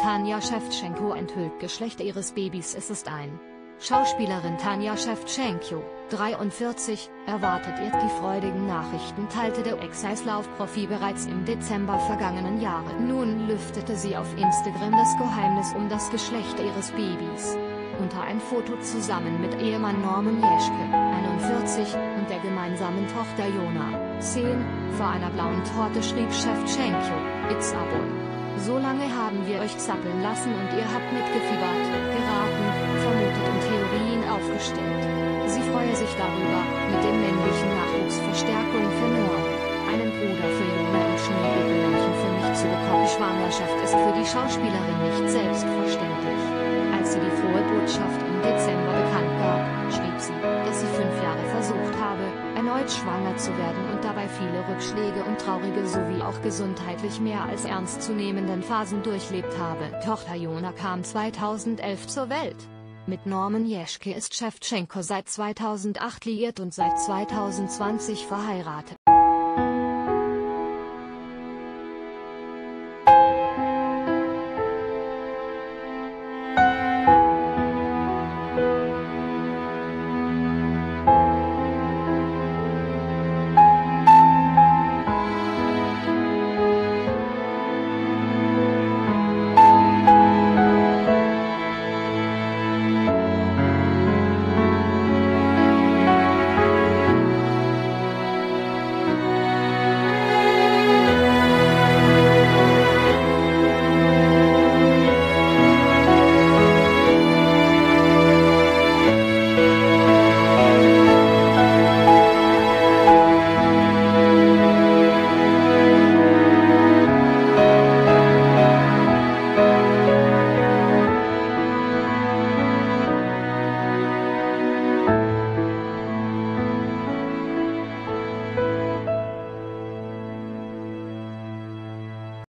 Tanja Schewtschenko enthüllt Geschlecht ihres Babys. Es ist ein Schauspielerin. Tanja Schewtschenko, 43, erwartet ihr. Die freudigen Nachrichten teilte der Ex-Eislaufprofi bereits im Dezember vergangenen Jahres. Nun lüftete sie auf Instagram das Geheimnis um das Geschlecht ihres Babys. Unter ein Foto zusammen mit Ehemann Norman Jeschke, 41, und der gemeinsamen Tochter Jona, 10, vor einer blauen Torte schrieb Schewtschenko: "It's a boy. So lange haben wir euch zappeln lassen und ihr habt mitgefiebert, geraten, vermutet und Theorien aufgestellt." Sie freue sich darüber, mit dem männlichen Nachwuchs Verstärkung für Norman, einen Bruder für Jona und Schneebällchen für mich zu bekommen. Die Schwangerschaft ist für die Schauspielerin nicht selbstverständlich. Als sie die frohe Botschaft im Dezember bekannt gab, schrieb sie, dass sie 5 Jahre versucht habe, erneut schwanger zu werden und dabei viele Rückschläge und traurige sowie auch gesundheitlich mehr als ernstzunehmenden Phasen durchlebt habe. Tochter Jona kam 2011 zur Welt. Mit Norman Jeschke ist Schewtschenko seit 2008 liiert und seit 2020 verheiratet.